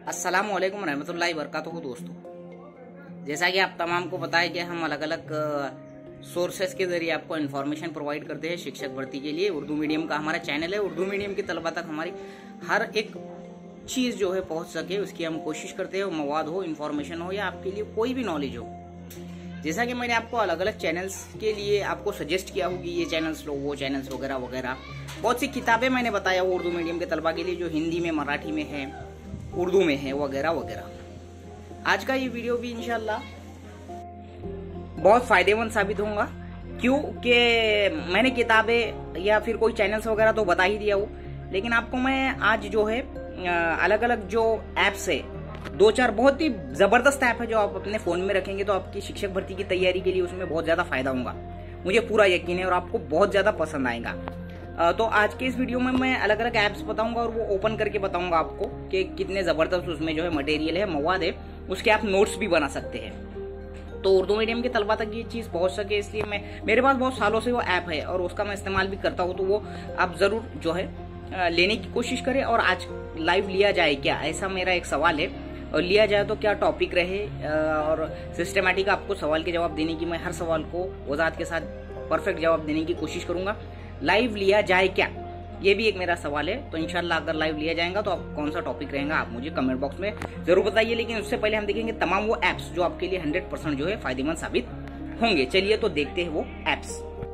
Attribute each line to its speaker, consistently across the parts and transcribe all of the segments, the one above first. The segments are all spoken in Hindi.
Speaker 1: अस्सलाम वालेकुम रहमतुल्लाहि वबरकातुहू। दोस्तों, जैसा कि आप तमाम को पता है कि हम अलग अलग सोर्सेस के जरिए आपको इन्फॉर्मेशन प्रोवाइड करते हैं शिक्षक भर्ती के लिए। उर्दू मीडियम का हमारा चैनल है। उर्दू मीडियम की तलबा तक हमारी हर एक चीज़ जो है पहुंच सके, उसकी हम कोशिश करते हैं। मवाद हो, इन्फॉर्मेशन हो या आपके लिए कोई भी नॉलेज हो। जैसा कि मैंने आपको अलग अलग चैनल्स के लिए आपको सजेस्ट किया होगी, ये चैनल्स लो, वो चैनल्स वगैरह वगैरह। बहुत सी किताबें मैंने बताया वो उर्दू मीडियम के तलबा के लिए, जो हिंदी में, मराठी में है, उर्दू में है, वगैरह वगैरह। आज का ये वीडियो भी इंशाल्लाह बहुत फायदेमंद साबित होगा, क्योंकि मैंने किताबें या फिर कोई चैनल्स वगैरह तो बता ही दिया हो, लेकिन आपको मैं आज जो है अलग अलग जो ऐप्स है, दो चार बहुत ही जबरदस्त ऐप है जो आप अपने फोन में रखेंगे तो आपकी शिक्षक भर्ती की तैयारी के लिए उसमें बहुत ज्यादा फायदा होगा। मुझे पूरा यकीन है और आपको बहुत ज्यादा पसंद आएगा। तो आज के इस वीडियो में मैं अलग अलग ऐप्स बताऊंगा और वो ओपन करके बताऊंगा आपको कि कितने जबरदस्त उसमें जो है मटेरियल है, मवाद है, उसके आप नोट्स भी बना सकते हैं। तो उर्दू मीडियम के तलबा तक ये चीज़ पहुंच सके, इसलिए मेरे पास बहुत सालों से वो ऐप है और उसका मैं इस्तेमाल भी करता हूँ। तो वो आप जरूर जो है लेने की कोशिश करें। और आज लाइव लिया जाए क्या, ऐसा मेरा एक सवाल है, और लिया जाए तो क्या टॉपिक रहे, और सिस्टमेटिक आपको सवाल के जवाब देने की, मैं हर सवाल को वजाहत के साथ परफेक्ट जवाब देने की कोशिश करूंगा। लाइव लिया जाए क्या, ये भी एक मेरा सवाल है। तो इंशाल्लाह अगर लाइव लिया जाएगा तो आप कौन सा टॉपिक रहेगा आप मुझे कमेंट बॉक्स में जरूर बताइए। लेकिन उससे पहले हम देखेंगे तमाम वो एप्स जो आपके लिए 100% जो है फायदेमंद साबित होंगे। चलिए तो देखते हैं वो एप्स।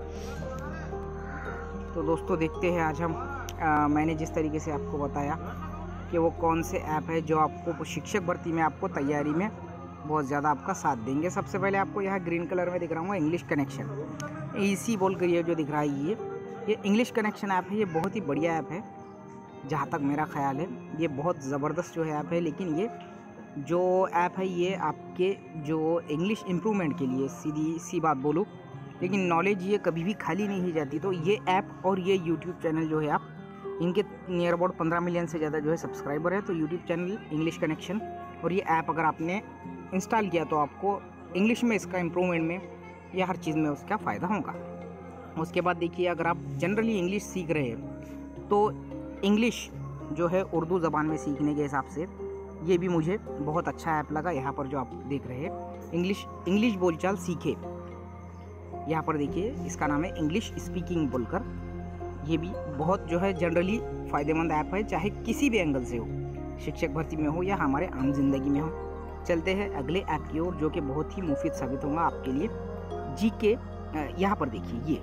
Speaker 1: तो दोस्तों देखते हैं आज हम मैंने जिस तरीके से आपको बताया कि वो कौन से ऐप है जो आपको शिक्षक भर्ती में आपको तैयारी में बहुत ज़्यादा आपका साथ देंगे। सबसे पहले आपको यहाँ ग्रीन कलर में दिख रहा हूँ इंग्लिश कनेक्शन, इसी बोल कर ये जो दिख रहा है ये इंग्लिश कनेक्शन ऐप है। ये बहुत ही बढ़िया ऐप है जहाँ तक मेरा ख्याल है, ये बहुत ज़बरदस्त जो है ऐप है। लेकिन ये जो ऐप है ये आपके जो इंग्लिश इम्प्रूवमेंट के लिए, सीधी सी बात बोलूँ, लेकिन नॉलेज ये कभी भी खाली नहीं जाती। तो ये ऐप और ये यूट्यूब चैनल जो है आप इनके नियर अबाउट 15 मिलियन से ज़्यादा जो है सब्सक्राइबर है। तो यूट्यूब चैनल इंग्लिश कनेक्शन और ये ऐप अगर आपने इंस्टॉल किया तो आपको इंग्लिश में, इसका इम्प्रूवमेंट में या हर चीज़ में उसका फ़ायदा होगा। उसके बाद देखिए, अगर आप जनरली इंग्लिश सीख रहे हैं तो इंग्लिश जो है उर्दू ज़बान में सीखने के हिसाब से ये भी मुझे बहुत अच्छा ऐप लगा। यहाँ पर जो आप देख रहे हैं इंग्लिश बोलचाल सीखे, यहाँ पर देखिए इसका नाम है इंग्लिश स्पीकिंग बोलकर। ये भी बहुत जो है जनरली फ़ायदेमंद ऐप है, चाहे किसी भी एंगल से हो, शिक्षक भर्ती में हो या हमारे आम जिंदगी में हो। चलते हैं अगले ऐप की ओर जो कि बहुत ही मुफीद साबित होगा आपके लिए। जीके, यहाँ पर देखिए ये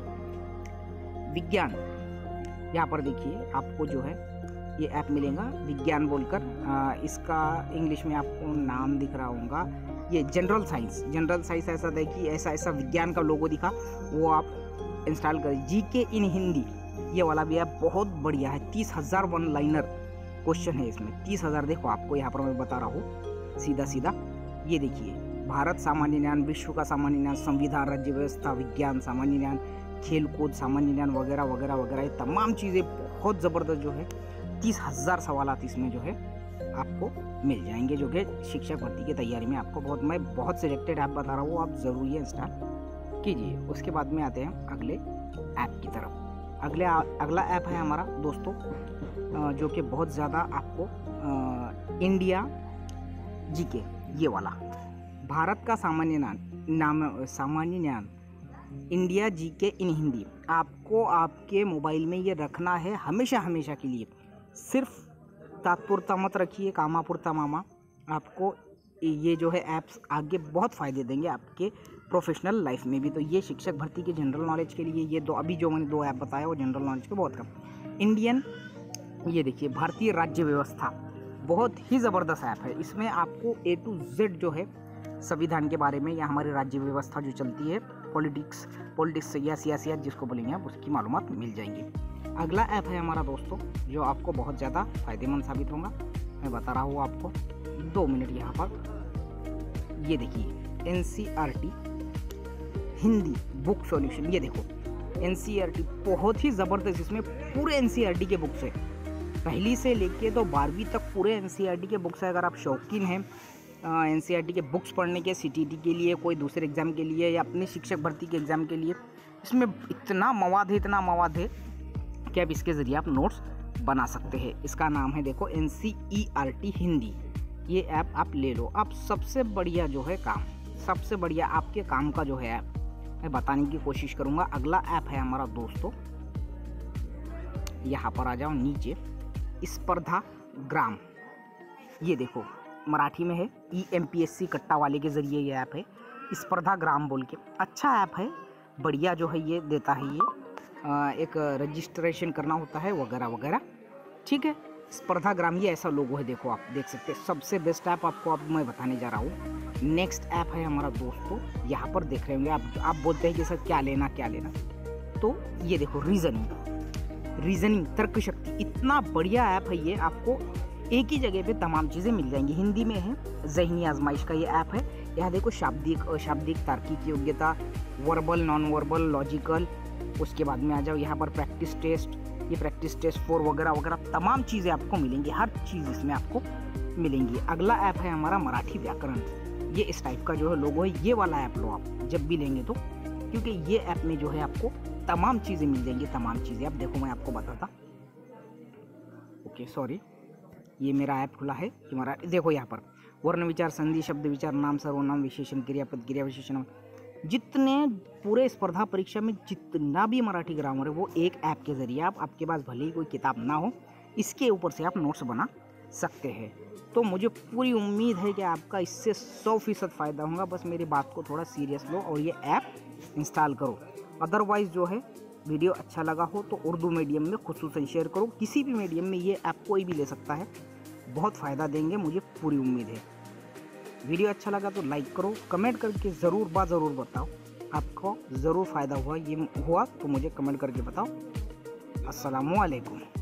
Speaker 1: विज्ञान, यहाँ पर देखिए आपको जो है ये ऐप मिलेगा विज्ञान बोलकर। इसका इंग्लिश में आपको नाम दिख रहा होगा, ये जनरल साइंस ऐसा देखिए, ऐसा विज्ञान का लोगो दिखा, वो आप इंस्टॉल करें। जीके इन हिंदी, ये वाला भी ऐप बहुत बढ़िया है। 30,000 वन लाइनर क्वेश्चन है इसमें, 30,000। देखो आपको यहाँ पर मैं बता रहा हूँ सीधा ये देखिए, भारत सामान्य ज्ञान, विश्व का सामान्य ज्ञान, संविधान, राज्य व्यवस्था, विज्ञान, सामान्य ज्ञान, खेल कूद, सामान्य ज्ञान वगैरह वगैरह वगैरह, ये तमाम चीज़ें बहुत ज़बरदस्त जो है 30,000 सवालात इसमें जो है आपको मिल जाएंगे, जो कि शिक्षक भर्ती की तैयारी में आपको मैं बहुत सिलेक्टेड ऐप बता रहा हूँ, आप ज़रूर ये इंस्टॉल कीजिए। उसके बाद में आते हैं अगले ऐप की तरफ। अगला ऐप है हमारा दोस्तों जो कि बहुत ज़्यादा आपको इंडिया जीके, ये वाला भारत का सामान्य ज्ञान इंडिया जीके इन हिंदी, आपको आपके मोबाइल में ये रखना है हमेशा के लिए। सिर्फ तात्पुरता मत रखिए, कामापुरता मामा। आपको ये जो है ऐप्स आगे बहुत फ़ायदे देंगे आपके प्रोफेशनल लाइफ में भी। तो ये शिक्षक भर्ती के जनरल नॉलेज के लिए ये अभी जो मैंने दो ऐप बताया वो जनरल नॉलेज के बहुत कम। इंडियन, ये देखिए भारतीय राज्य व्यवस्था, बहुत ही ज़बरदस्त ऐप है। इसमें आपको A to Z जो है संविधान के बारे में या हमारी राज्य व्यवस्था जो चलती है, पॉलिटिक्स या सियासियत जिसको बोलेंगे आप, उसकी मालूमात मिल जाएंगी। अगला ऐप है हमारा दोस्तों जो आपको बहुत ज़्यादा फ़ायदेमंद साबित होगा, मैं बता रहा हूँ आपको। 2 मिनट यहाँ पर ये देखिए NCERT हिंदी बुक सॉल्यूशन। ये देखो NCERT बहुत ही ज़बरदस्त, इसमें पूरे NCERT के बुक्स है, पहली से लेके तो 12वीं तक पूरे NCERT के बुक्स है। अगर आप शौकीन हैं NCERT के बुक्स पढ़ने के, CTT के लिए, कोई दूसरे एग्ज़ाम के लिए या अपने शिक्षक भर्ती के एग्ज़ाम के लिए, इसमें इतना मवाद है कि अब इसके ज़रिए आप नोट्स बना सकते हैं। इसका नाम है देखो NCERT हिंदी। ये ऐप आप ले लो। अब सबसे बढ़िया जो है काम, सबसे बढ़िया आपके काम का जो है ऐप मैं बताने की कोशिश करूँगा। अगला ऐप है हमारा दोस्तों, यहाँ पर आ जाओ नीचे, स्पर्धा ग्राम। ये देखो मराठी में है, EMPSC कट्टा वाले के ज़रिए ये ऐप है, स्पर्धा ग्राम बोल के। अच्छा ऐप है, बढ़िया जो है ये देता है। ये एक रजिस्ट्रेशन करना होता है वगैरह वगैरह, ठीक है। स्पर्धा ग्राम ये ऐसा लोगो है, देखो आप देख सकते हैं। सबसे बेस्ट ऐप आपको अब मैं बताने जा रहा हूँ। नेक्स्ट ऐप है हमारा दोस्तों, यहाँ पर देख रहे होंगे आप बोलते हैं कि सर क्या लेना क्या लेना, तो ये देखो रीजनिंग तर्क शक्ति, इतना बढ़िया ऐप है ये। आपको एक ही जगह पे तमाम चीज़ें मिल जाएंगी। हिंदी में है, ज़हनी आजमाइश का ये ऐप है। यहाँ देखो शाब्दिक तार्किक योग्यता, वर्बल नॉन वर्बल लॉजिकल, उसके बाद में आ जाओ यहाँ पर प्रैक्टिस टेस्ट, ये प्रैक्टिस टेस्ट 4 वगैरह वगैरह तमाम चीज़ें आपको मिलेंगी, हर चीज़ इसमें आपको मिलेंगी। अगला ऐप है हमारा मराठी व्याकरण। ये इस टाइप का जो है लोगो है, ये वाला ऐप लो आप जब भी लेंगे तो, क्योंकि ये ऐप में जो है आपको तमाम चीज़ें मिल जाएंगी, तमाम चीज़ें। अब देखो मैं आपको बताता, ओके सॉरी, ये मेरा ऐप खुला है कि मराठी। देखो यहाँ पर वर्ण विचार, संधि, शब्द विचार, नाम, सर्वनाम, विशेषण, क्रियापद, क्रिया विशेषण, जितने पूरे स्पर्धा परीक्षा में जितना भी मराठी ग्रामर है वो एक ऐप के ज़रिए आपके पास भले ही कोई किताब ना हो, इसके ऊपर से आप नोट्स बना सकते हैं। तो मुझे पूरी उम्मीद है कि आपका इससे 100% फ़ायदा होगा। बस मेरी बात को थोड़ा सीरियस लो और ये ऐप इंस्टॉल करो। अदरवाइज़ जो है वीडियो अच्छा लगा हो तो उर्दू मीडियम में खुसूसन शेयर करो। किसी भी मीडियम में ये ऐप कोई भी ले सकता है, बहुत फ़ायदा देंगे, मुझे पूरी उम्मीद है। वीडियो अच्छा लगा तो लाइक करो, कमेंट करके ज़रूर बताओ आपको ज़रूर फ़ायदा हुआ। ये हुआ तो मुझे कमेंट करके बताओ। अस्सलामु अलैकुम।